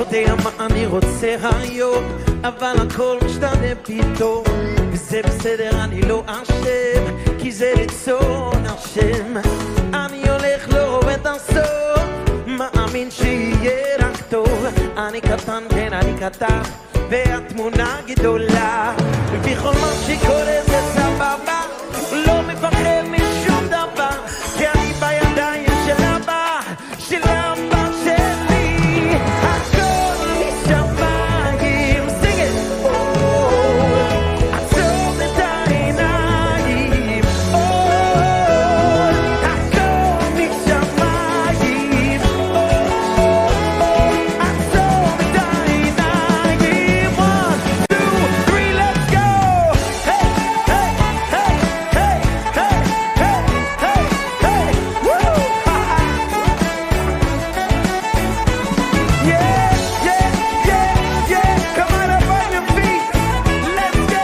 יודע מה אני רוצה היום, אבל הכל משתנה פתאום, וזה בסדר, אני לא אשם, כי זה רצון השם. אני הולך לא רואה את הסוף, מאמין שיהיה רק טוב. אני קטן, כן אני קטן, והתמונה גדולה, ובכל מה שקורה זה סבבה, לא מפחד משום דבר, כי אני בידיים של אבא, של אבא שלי. הכל משמיים, sing it, עצום את העיניים, הכל משמיים, עצום את העיניים. 1, 2, 3, let's go. Hey, hey, hey, hey, hey, hey, hey, hey, woo! Yeah, yeah, yeah, yeah. Come on up on your feet. Let's go.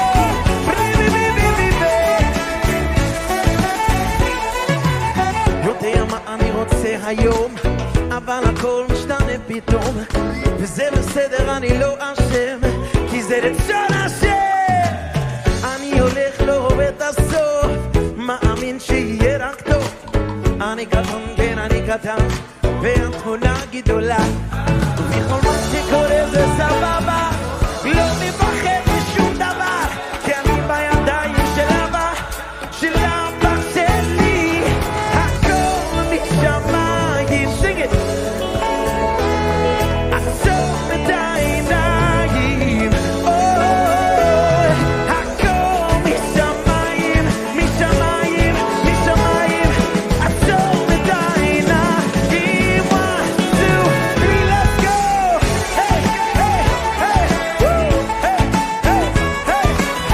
יודע מה אני רוצה היום, אבל הכל משתנה פתאום, וזה בסדר, אני לא אשם, כי זה רצון השם. אני הולך לא רואה את הסוף, מאמין שיהיה רק טוב. אני קטן, כן אני קטן, והתמונה גדולה, ובכל מה שקורה זה סבבה, לא מפחד משום דבר, כי אני בידיים של אבא, של אבא שלי. הכל משמיים, sing it, עצום את העיניים, הכל משמיים, משמיים, משמיים, עצום את העיניים. 1, 2, 3, let's go. Hey, hey, hey, woo, hey, hey, hey,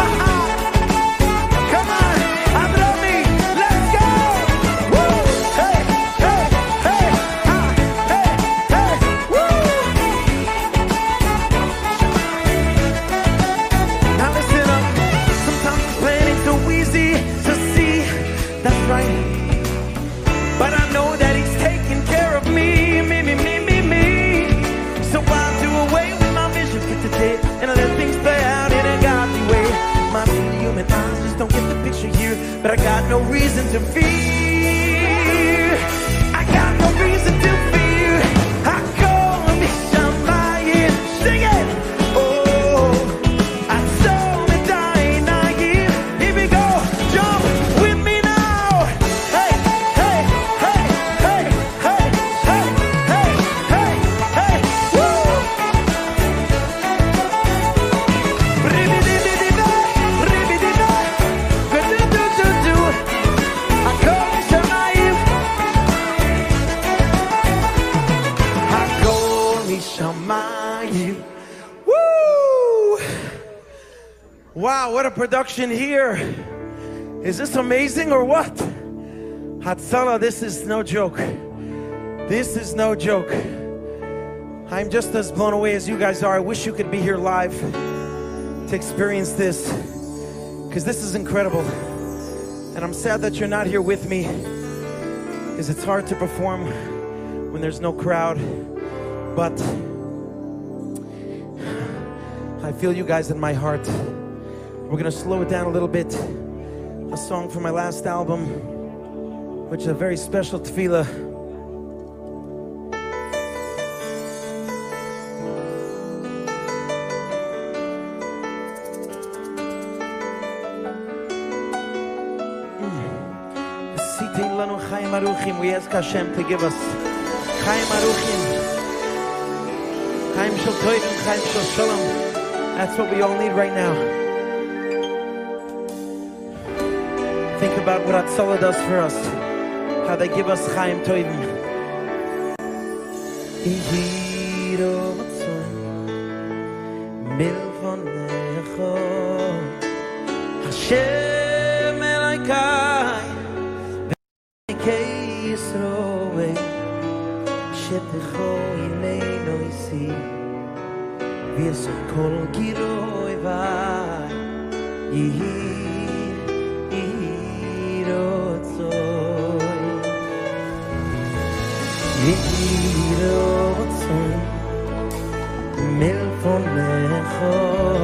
come on, Abrami, let's go. Woo, hey, hey, hey, hey, hey, woo. Now listen up. Sometimes it's plenty too easy to see. That's right. But I know that he's taking care of me, me, me, me, me, me. So I'll do away with my vision for today, and I let things play out in a godly way. My human eyes just don't get the picture here, but I got no reason to fear. I got no reason to fear. I call me Shamayim, sing it. I saw me dying, I give. Here we go, jump with me now. Hey, hey, hey, hey, hey, hey, hey, hey, hey, woo. Ribidi-di-di-di, ribidi-di, do-do-do-do-do. I call me Shamayim. I call me Shamayim. Woo! Wow, what a production here. Is this amazing or what? Hatzalah, this is no joke. This is no joke. I'm just as blown away as you guys are. I wish you could be here live to experience this, because this is incredible. And I'm sad that you're not here with me, because it's hard to perform when there's no crowd. But I feel you guys in my heart. We're gonna slow it down a little bit. A song from my last album, which is a very special tefillah. Sitin lanu Chaim Aruchim. We ask Hashem to give us Chaim Aruchim, Chaim Shel Tovim, Chaim Shel Shalom. That's what we all need right now. Think about what Hatzalah does for us, how they give us Chaim Tovim. Hashem Elaikai V'Elaikai Yisroel Shetecho Yimeinu Isi V'Yasor Kol Giloi V'Ai Yehi Rotzoi Yehi Rotzoi מלפונךו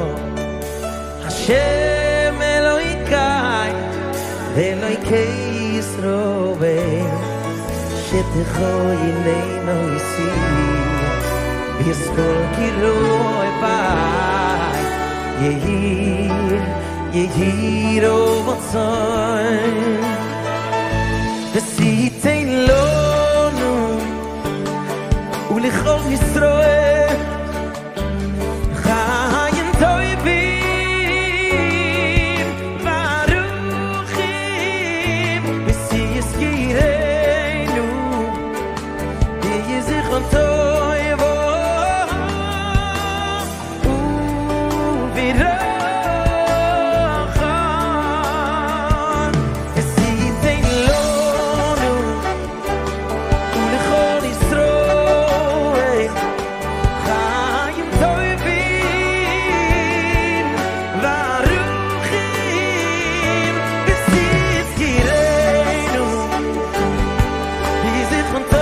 השם אלוהיkai ואלוהיקי ישראל שתכו ילנו איסי ויסכול קירוי בי יהיר ובצון וסיתן לנו ולכל ישראל חיים טובים ורוכים וסיסקירנו יהיה זכרון טוב ובירוחם וסיתן לנו ולכל ישראל חיים טובים ורוכים וסיסקירנו יהיה זכרון טוב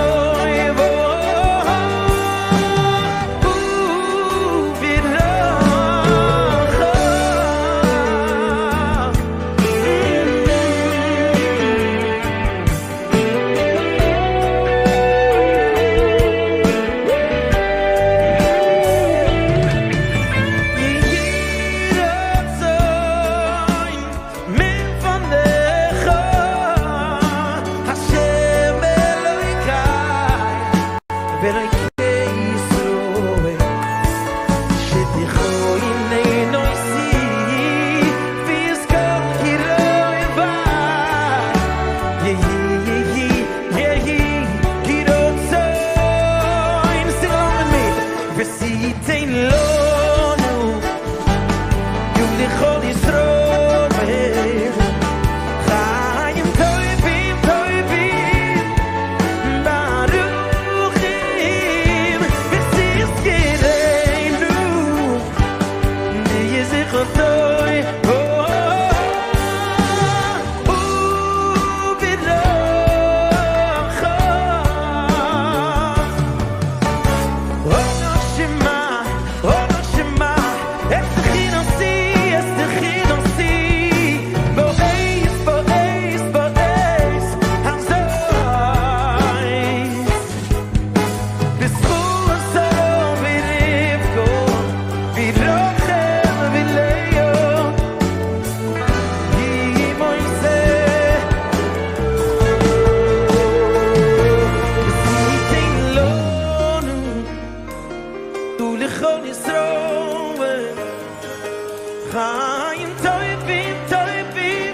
חיים טובים טובים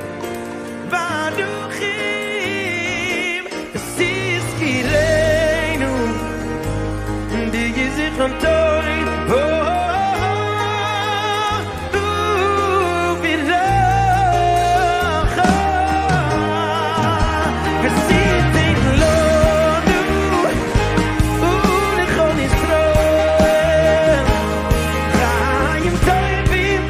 ואנוכים וסיסקירנו דיגי זיכרון טוב ובירוחם וסיתן לנו ולכל ישראל חיים טובים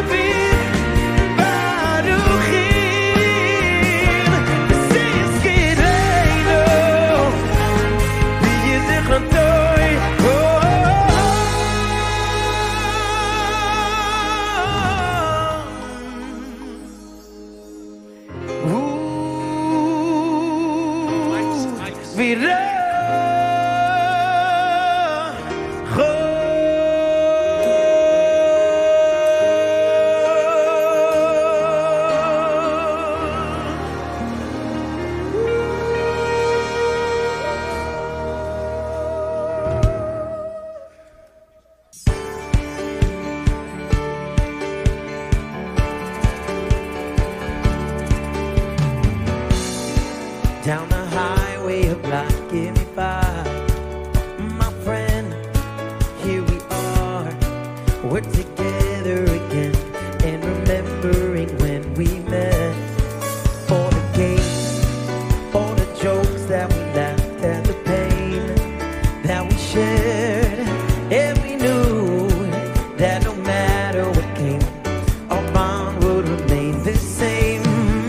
Down the highway of life, give me five. My friend, here we are. We're together again and remembering when we met. All the games, all the jokes that we laughed at, the pain that we shared. And we knew that no matter what came, our bond would remain the same.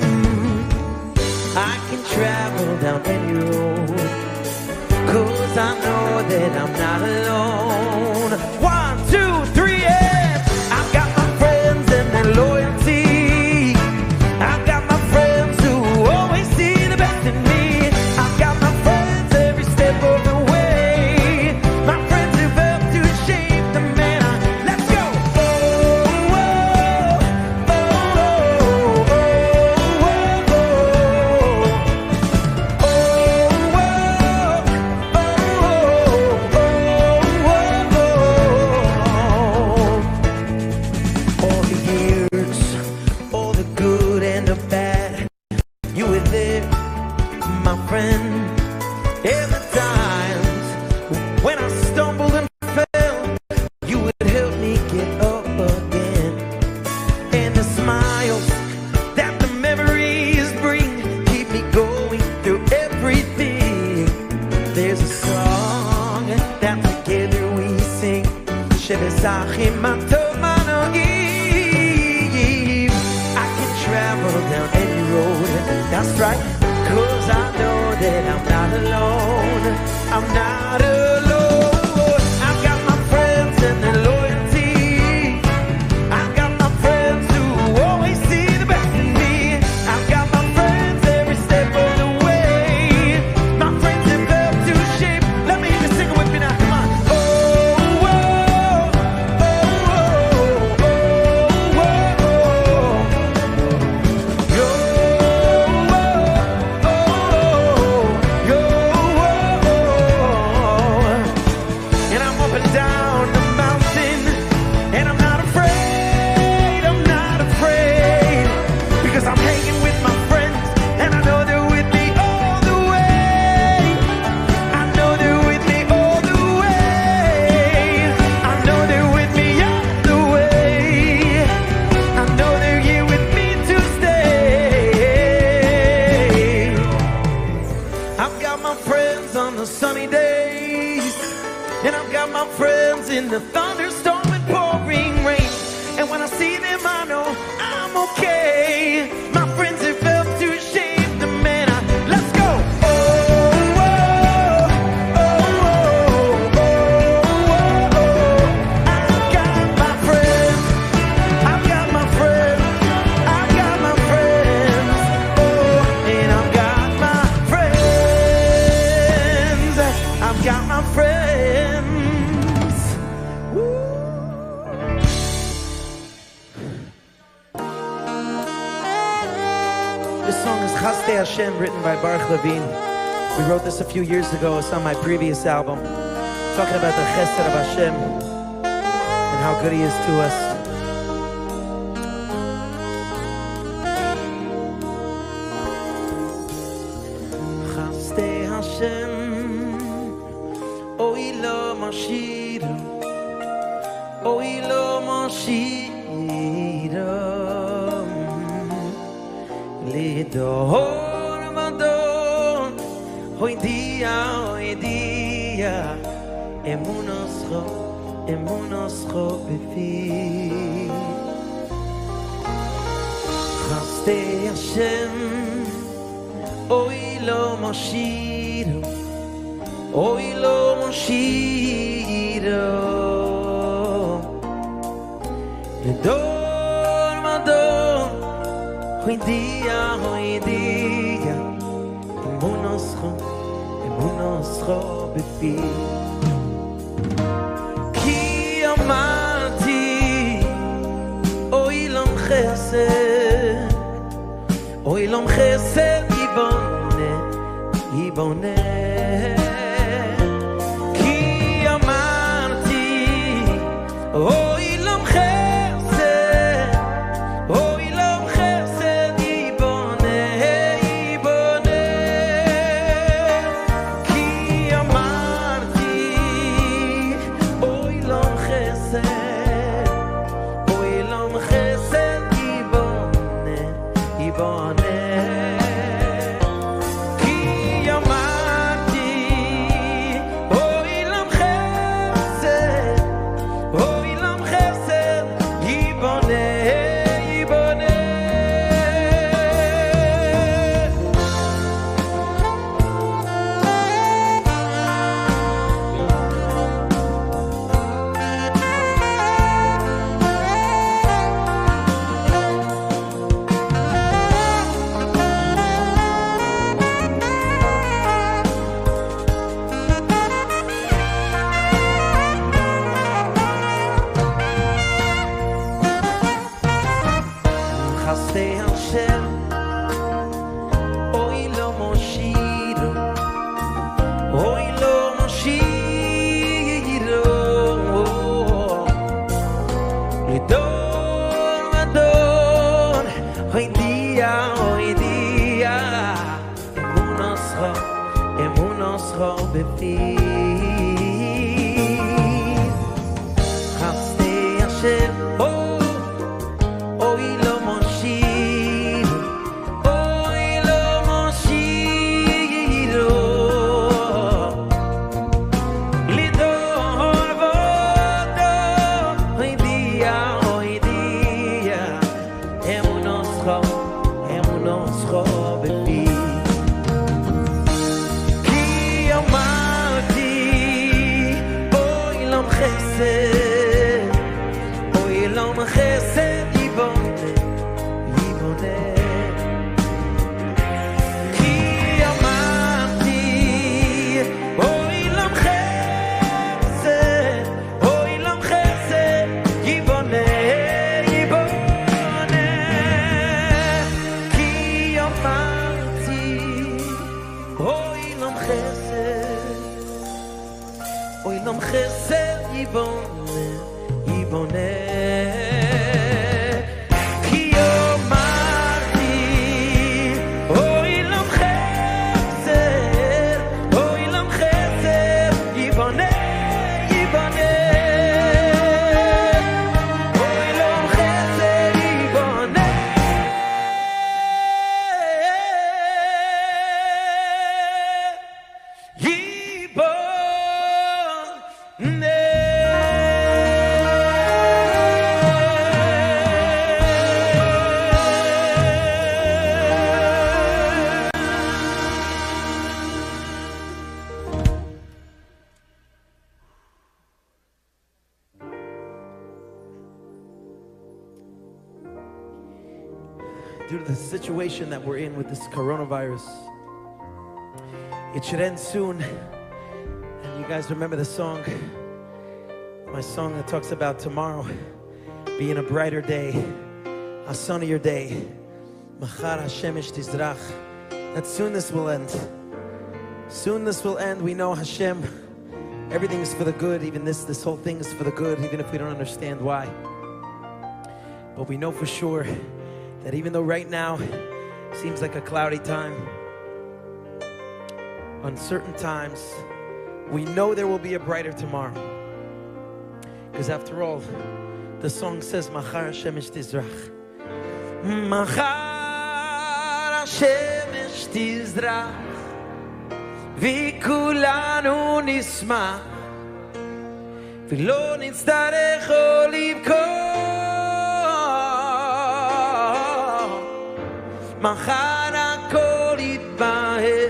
I can travel down any road, 'cause I know that I'm not alone. There's a song that together we sing. Shebezachim Atomanoim. I can travel down any road. That's right, 'cause I know that I'm not alone. I'm not alone. I've got my friends and their loyalty. I've got my friends who always see the best in me. I've got my friends every step of the way. My friends have helped to shape. Let me just sing it with me now. Come on. Oh, oh, oh, oh, oh, oh, oh. Yo, oh, oh, yo, oh. And I'm up and down the mountain, and I'm not afraid, I'm not afraid, because I'm hanging with my friends, and I know they're with me all the way. I know they're with me all the way. I know they're with me all the way. I know they're here with me to stay. I've got my friends on the sunny days, and I've got my friends in the thunderstorm and pouring rain. And when I see them, I know I'm okay. My friends have helped to shape the man I. Let's go. Oh, oh, oh, oh, oh, oh. I've got my friends. I've got my friends. I've got my friends. Oh, and I've got my friends. I've got my friends. Woo. This song is Chastei Hashem, written by Baruch Levine. We wrote this a few years ago. It's on my previous album, talking about the Chesed of Hashem and how good He is to us. Chastei Hashem, Oy lo Mashiach, Oy lo Mashiach, Lidor Vador, Oy dia, Emunoscho befi. Chastei Hashem, Oy lo Mashiach, Oy lo Mashiach, Lidor Vador, Oy dia, Emunoscho befi. Ki amarti, Oy lom chesed, Oy lom chesed yibone. Ki amarti, Oy lom chesed, Oy lom chesed yibone. Ki amarti, Oy lom chesed, Oy lom chesed yibone. Ki amarti, Oy lom chesed, Oy lom chesed yibone. Chastei Hashem, Oy lo Mashiach, Oy lo Mashiach, Lidor Vador, Oy dia, Emunoscho befi. Chastei Hashem, Oy lo Mashiach, Oy lo Mashiach, oilam chesed yibone, yibone. Ki omarti, oilam chesed, oilam chesed yibone, yibone. Oilam chesed yibone. Due to the situation that we're in with this coronavirus, it should end soon. And you guys remember the song, my song that talks about tomorrow being a brighter day, a sunnier day. Machar hashemesh tizrach. That soon this will end. Soon this will end. We know Hashem, everything is for the good. Even this whole thing is for the good, even if we don't understand why. But we know for sure that even though right now seems like a cloudy time, uncertain times, we know there will be a brighter tomorrow. Because after all, the song says, Machar hashemesh tizrach. Machar hashemesh tizrach, v'kulanu nismach, v'lo nitztarech לבכות. מחר הכל יתבהר,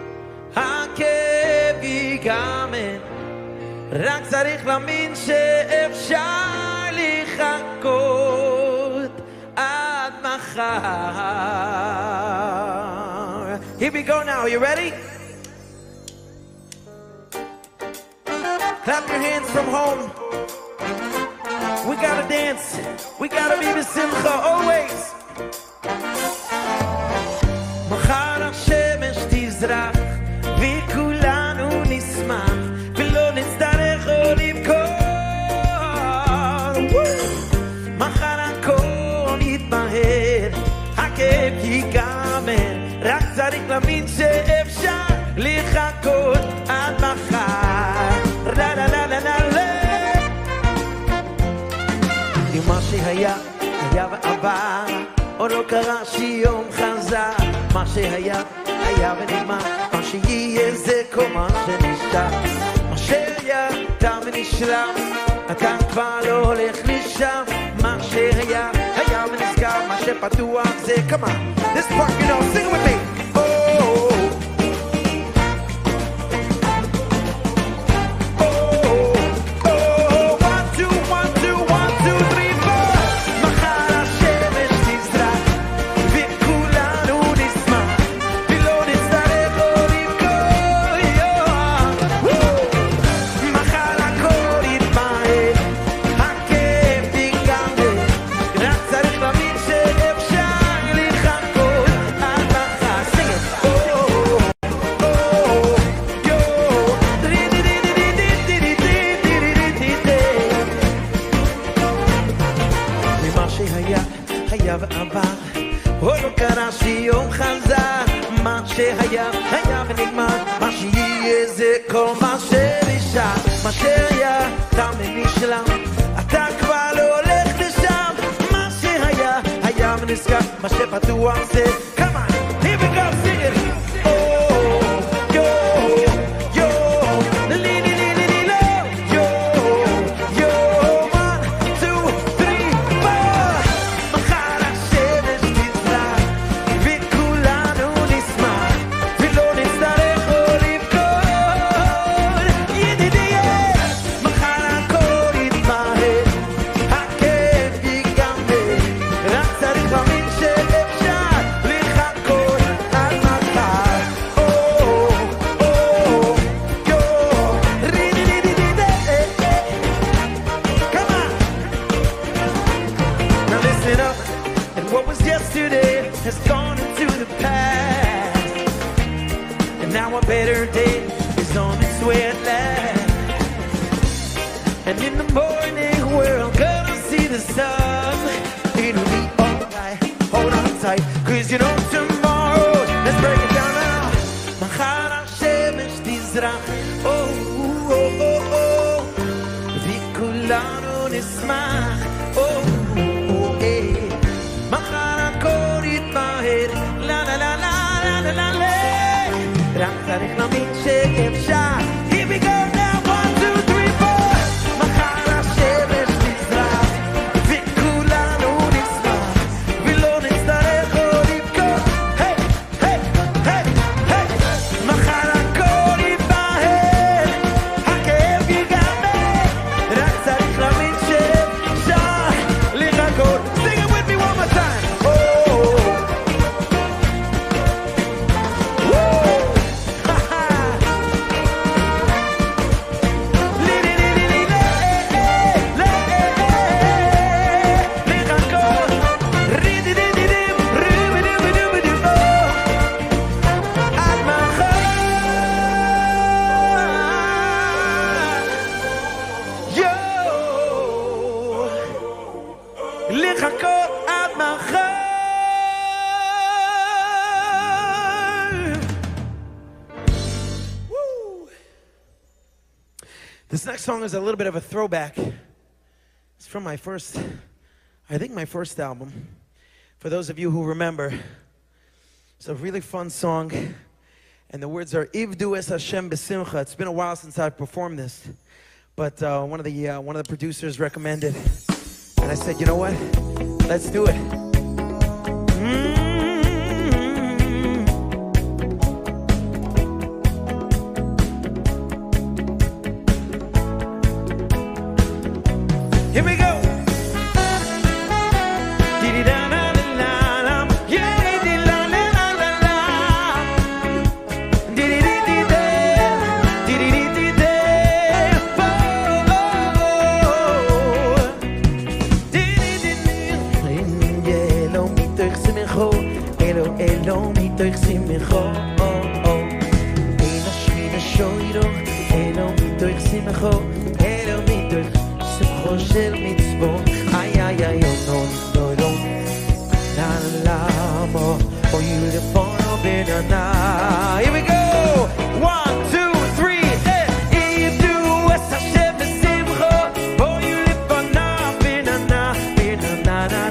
הכאב ייגמר, רק צריך להאמין שאפשר לחכות עד מחר. Here we go now, you ready? Clap your hands from home. We gotta dance, we gotta be b'simcha always. מחר השמש תזרח וכולנו נשמח ולא נצטרך עוד לבכות. מחר הכל יתבהר, הכאב ייגמר, רק צריך להאמין שאפשר לחכות עד מחר. לה לה לה לה לה לה. מה שהיה היה ועבר, עוד לא קרה שיום חזר. מה שהיה, היה ונגמר, מה שיהיה זה כל מה שנשאר. מה שהיה, תם ונשלם, אתה כבר לא הולך לשם. מה שהיה, היה ונסגר, מה שפתוח זה כמה. This part, you know, sing it with me. Oh, שהיה, היה ונגמר, מה שיהיה זה כל מה שנשאר. מה שהיה, תם ונשלם, אתה כבר לא הולך לשם. מה שהיה, היה ונסגר, מה שפתוח זה come on, here we go, sing it. Oh, yo, yo, li li li li li lo, yo, yo, 1, 2, 3, 4. מחר השמש תזרח וכולנו נשמח ולא נצטרך עוד לבכות. ידידייה, מחר הכל יתמהר, הכאב ייגמר, רק צריך להאמין שאפשר לחכות Cause you know tomorrow, let's break it down now. מחר השמש תזרח, וכולנו נשמח, מחר הכל יתמהר, לה לה לה לה לה לה לה לה. רק צריך להאמין שאפשר. Here we go now, 1, 2, 3, 4. מחר השמש תזרח, וכולנו נשמח, ולא נצטרך עוד לבכות. היי, היי, היי, היי. מחר הכל יתבהר, הכאב ייגמר, רק צריך להאמין שאפשר לחכות. Sing it with me one more time. This next song is a little bit of a throwback. It's from my first album. For those of you who remember, it's a really fun song. And the words are, Ivdu es Hashem b'simcha. It's been a while since I've performed this. But one of the producers recommended. And I said, you know what? Let's do it. Here we go. Elo mitoch simcho, elo shvina shoyro, elo mitoch simcho, elo mitoch simcho shel mitzvot. Ay ay ay no no no, la la mo, oh you the fun of banana. Here we go, 1, 2, 3, if you es Hashem b'simcho, oh you the fun of banana, banana.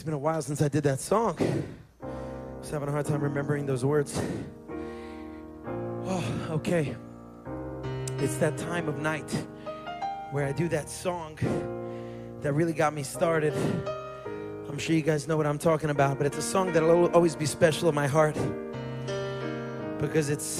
been a while since I did that song. I was having a hard time remembering those words. Oh, okay. It's that time of night where I do that song that really got me started. I'm sure you guys know what I'm talking about, but it's a song that'll always be special in my heart because it's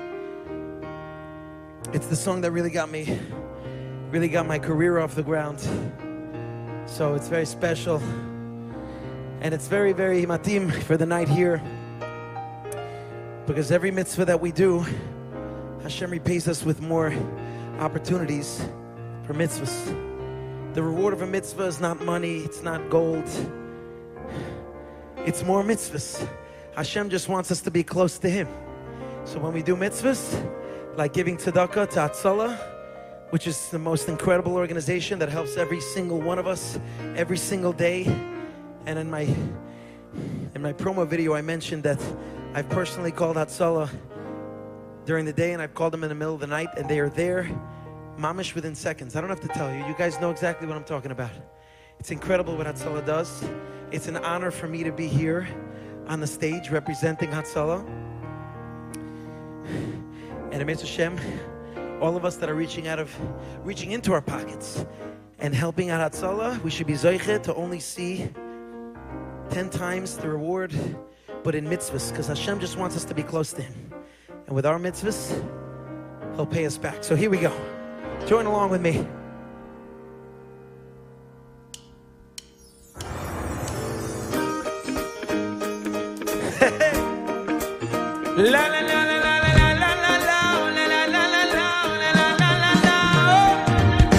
the song that really got my career off the ground. So it's very special, and it's very, very matim for the night here, because every mitzvah that we do, Hashem repays us with more opportunities for mitzvahs. The reward of a mitzvah is not money, it's not gold, it's more mitzvahs. Hashem just wants us to be close to Him. So when we do mitzvahs, like giving tzedakah to Hatzalah, which is the most incredible organization that helps every single one of us every single day. And in my promo video, I mentioned that I've personally called Hatzalah during the day, and I've called them in the middle of the night, and they are there, mamish, within seconds. I don't have to tell you. You guys know exactly what I'm talking about. It's incredible what Hatzalah does. It's an honor for me to be here on the stage representing Hatzalah. And Emet Hashem, all of us that are reaching into our pockets and helping out Hatzalah, we should be zoiche to only see 10 times the reward, but in mitzvahs, because Hashem just wants us to be close to Him. And with our mitzvahs, He'll pay us back. So here we go. Join along with me. La la la la la la la la la la la la la la la la.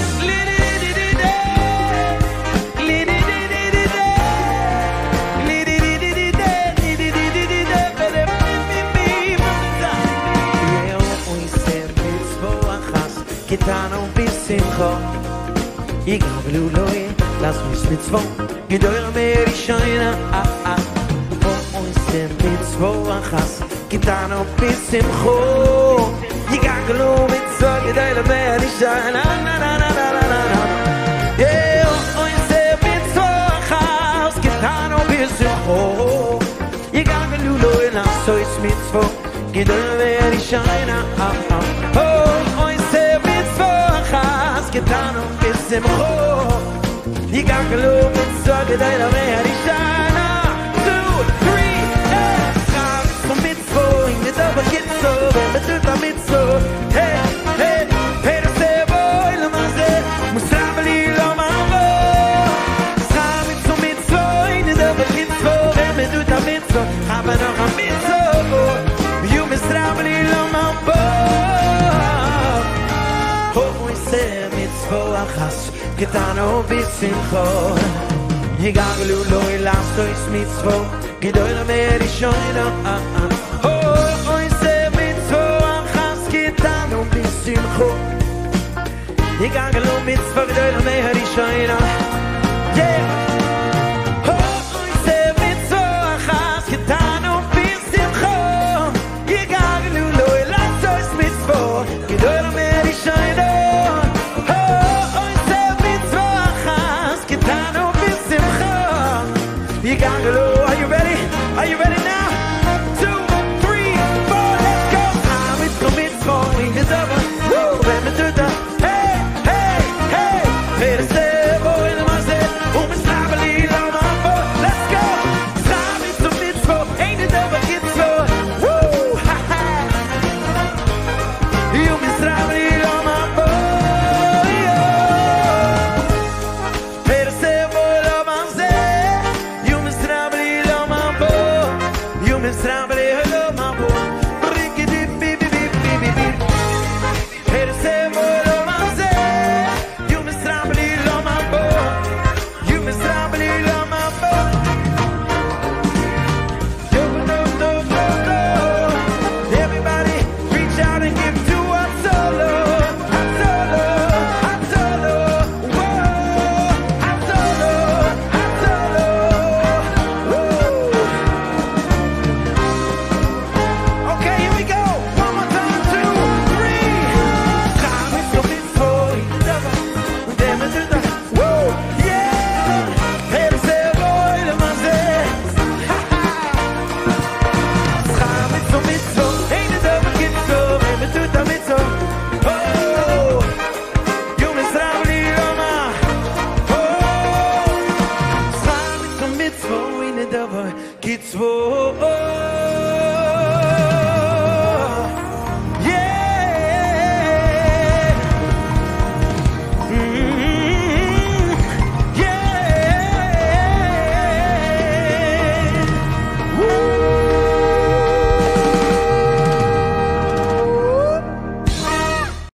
Kitano bisimcho, yigavlu loy, las mitzvot, gedoyer merishayna. Oisem mitzvot achas, kitano bisimcho, yigavlu mitzvot, gedoyer merishayna. Na na na na na na na. Yeah, oisem mitzvot achas, kitano bisimcho, yigavlu loy, las mitzvot, gedoyer merishayna. Getano bisimcho, yigavlu mitzvot, gedoyer merishayna. 2, 3, hey. Chav mitzvot, in the double kitzur, betut mitzvot, hey, hey, hey, the sevoy lamazeh, musabli lo mavo. Chav mitzvot, in the double kitzur, betut mitzvot, havanoch mitzvot, you musabli lo mavo. Getano bisimcho, yigavlu loy, las mitzvot, gedoyer merishayna. Oh, oisem mitzvot achas, getano bisimcho, yigavlu mitzvot, gedoyer merishayna.